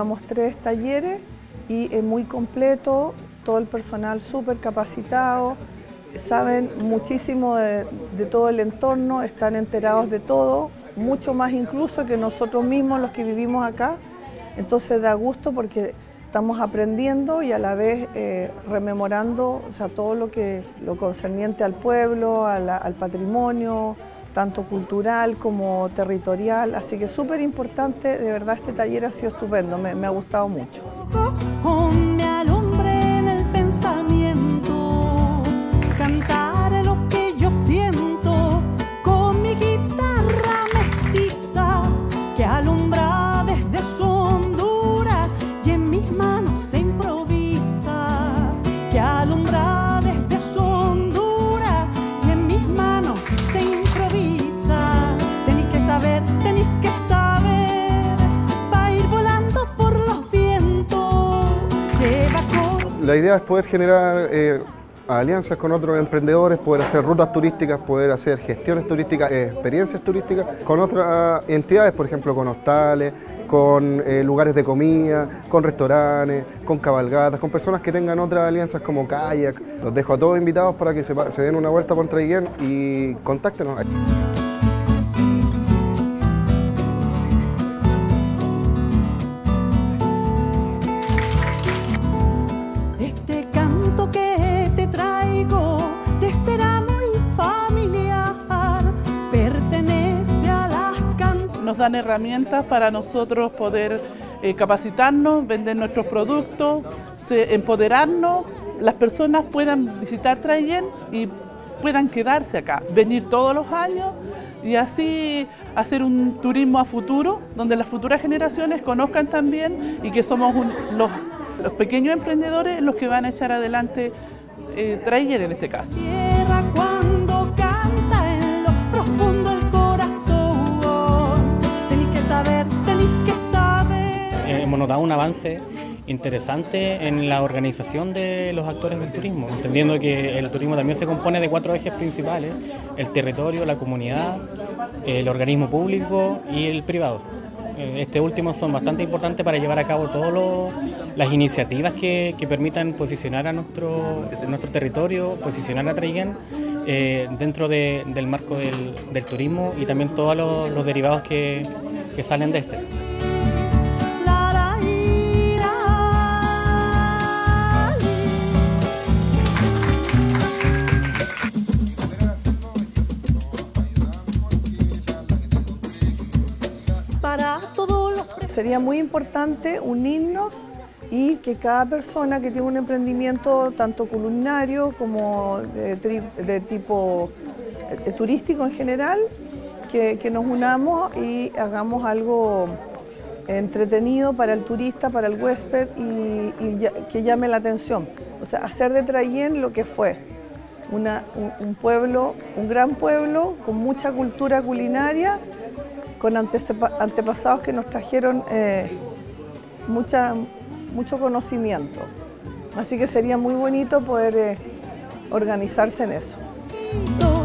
llevamos 3 talleres y es muy completo, todo el personal súper capacitado, saben muchísimo de todo el entorno, están enterados de todo, mucho más incluso que nosotros mismos los que vivimos acá. Entonces da gusto porque estamos aprendiendo y a la vez rememorando, o sea, todo lo concerniente al pueblo, al patrimonio, tanto cultural como territorial. Así que súper importante, de verdad este taller ha sido estupendo, me ha gustado mucho. Me alumbré en el pensamiento, cantar lo que yo siento con mi guitarra mestiza que alumbra desde su hondura y en mis manos se improvisa, que alumbra desde su hondura y en mis manos se improvisa. Tenéis que saber, va ir volando por los vientos. La idea es poder generar alianzas con otros emprendedores, poder hacer rutas turísticas, poder hacer gestiones turísticas, experiencias turísticas con otras entidades, por ejemplo con hostales, con lugares de comida, con restaurantes, con cabalgatas, con personas que tengan otras alianzas como kayak. Los dejo a todos invitados para que se den una vuelta por Traiguén y contáctenos. Nos dan herramientas para nosotros poder capacitarnos, vender nuestros productos, empoderarnos, las personas puedan visitar Traiguén y puedan quedarse acá, venir todos los años y así hacer un turismo a futuro, donde las futuras generaciones conozcan también y que somos los pequeños emprendedores los que van a echar adelante Traiguén en este caso. Hemos notado un avance interesante en la organización de los actores del turismo, entendiendo que el turismo también se compone de 4 ejes principales: el territorio, la comunidad, el organismo público y el privado. Este último son bastante importantes para llevar a cabo todas las iniciativas que permitan posicionar a nuestro territorio, posicionar a Traiguén dentro del marco del turismo y también todos los derivados que salen de este. Sería muy importante unirnos y que cada persona que tiene un emprendimiento tanto culinario como de tipo turístico en general, que nos unamos y hagamos algo entretenido para el turista, para el huésped y que llame la atención. O sea, hacer de Traiguén lo que fue, un pueblo, un gran pueblo con mucha cultura culinaria, con antepasados que nos trajeron mucho conocimiento. Así que sería muy bonito poder organizarse en eso.